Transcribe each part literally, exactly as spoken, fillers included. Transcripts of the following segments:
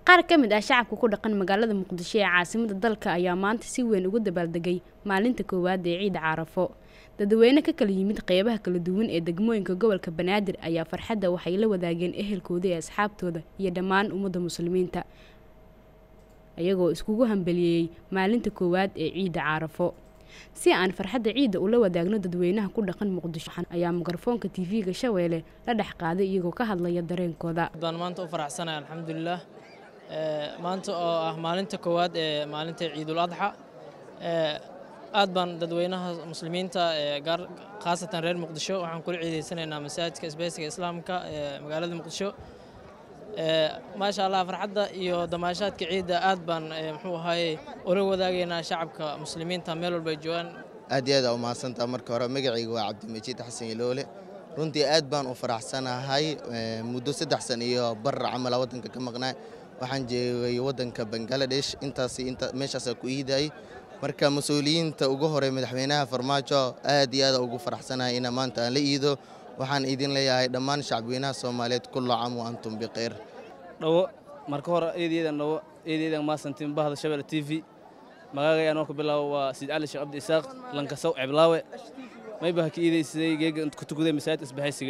qaar ka mid ah shacabka ku dhaqan magaalada Muqdisho ee caasimadda dalka ayaa maanta si weyn ugu dabaaldegay maalinta koowaad ee Ciid Carafo. Dadweyne ka kala yimid qeybaha kala duwan ee degmooyinka gobolka Banaadir ayaa farxadda waxay la wadaageen ehelkooda iyo asxaabtooda iyo dhammaan ummadda muslimiinta ayagoo iskugu hambalyeeyay maalinta koowaad ee Ciid Carafo. Si aan farxadda ciida ula wadaagno dadweynaha ku dhaqan Muqdisho ayaa mikrofoonka T V-ga Shabeelle la dhex qaaday iyagoo ka hadlaya dareenkooda. Baan maanta u faraxsanahay alxamdulillah. ee maanta oo ah maalinta koowaad ee maalinta Ciidul Adha. ee aad baan dadweynaha muslimiinta ee gaar khaasatan reer Muqdisho waxaan kula ciideysanaynaa masaajidka isbahaysiga islaamka ee magaalada Muqdisho. ee ma sha Allah farxadda iyo damaashaadka ciida aad baan muxuu ahaayay ula wadaagaynaa shacabka muslimiinta meel walba ay joogaan. aad iyo aad u mahadsantahay. Marka hore magacaygu waa Cabdimajiid Xasan Iloole. runtii aad baan u faraxsanahay muddo saddex sano iyo bar camal wadanka ka maqnaa. waxaan joogay wadanka Bangladesh intaas inta meeshaas ku iiday. marka mas'uuliyiinta ugu hore madaxweynaha Farmaajo aad iyo aad ugu faraxsanahay in maanta aan la iido. waxaan idin leeyahay dhammaan shacabweynaha Soomaaliyeed kullu caam wa antum biqeer. dhawo marka hore eedeedan dhawo eedeedan ma santin bahda Shabeelle T V magacayga aan ku bilaabo waa Siid Cali Sheekh Abdi Isaaq lanka saw ciblaawe may baa ka iideysay geega ku tukuday masaajid isbahaysiga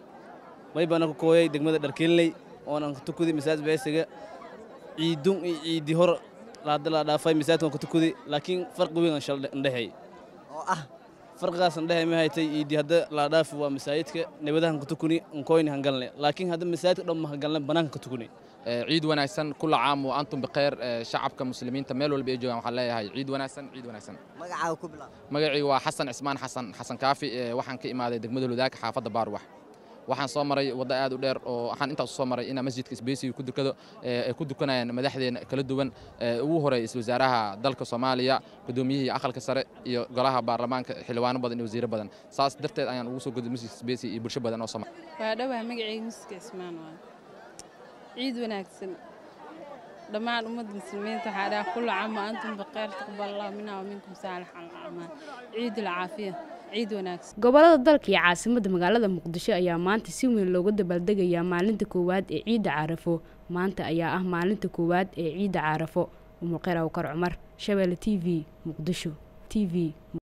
may baa ku kooyay degmada Dharkeenley oo aan ku tukuday masaajid isbahaysiga ciidun ciidi hor la dala dhaafay masaajidkan ku tukuday laakiin farqi weyn shal indhahay oo ah farqigaas indhahay ma haytay ciidi hadda la dhaaf waa masaajidka nabadahan ku tukuni on kooyn hangalne laakiin hadda masaajidka dhamma hangalne banaanka ku tukuni. ciid wanaagsan kullu caam wa antum biqeer. shacabka muslimiinta meel walba ay joogaan waxaan leeyahay ciid wanaagsan ciid wanaagsan. magacaaga ku bilaab. magacaygu waa Xasan Cismaan Xasan Xasan Kaafi. waxaan ka imaaday degmada Ludaag xaafadda Baarwax. waxaan soo maray wada aad u dheer oo waxaan intaas soo maray in masjidka isbahaysiga ku dukado ee ku dukanayaan madaxdeena kala duwan ee ugu horeeyay isla wasaaraha dalka Soomaaliya gudoomiyihii aqalka sare iyo golaha baarlamaanka xildhibaano badan iyo wasiiro badan. saas darteed ayaan ugu soo gudbay masjidka isbahaysiga iyo bulsho badan oo Soomaali. waa dhawahay magacaygu Muska Ismaan waa ciid wanaagsan dhammaan ummadda muslimiinta waxaa dhaha kullu caam wa antum biqeer taqabbalallahu minna wa minkum saalih al-a'maal. ciidul caafiya ciid wanaagsan. gobolada dalka iyo caasimadda magaalada Muqdisho ayaa maanta si weyn looga dabaaldegayaa maalinta koowaad ee Ciid Carafo. maanta ayaa ah maalinta koowaad ee Ciid Carafo. Umu Qiraw Kar Cumar Shabeelle T V Muqdisho T V.